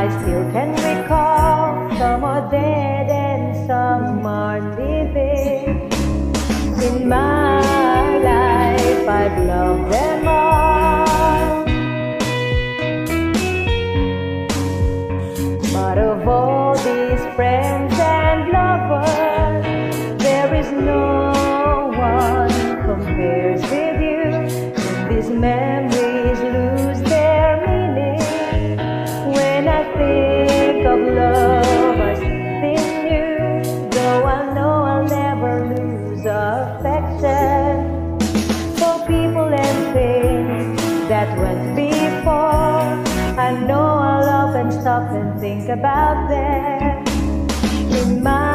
still can recall. Some are dead and some are living. In my life I've loved them all, but of all these friends and lovers, there is no one compares with you. When these memories lose their meaning, when I think of love as in you, though I know I'll never lose affection for people and things that went before. I know I'll often stop and think about them. In my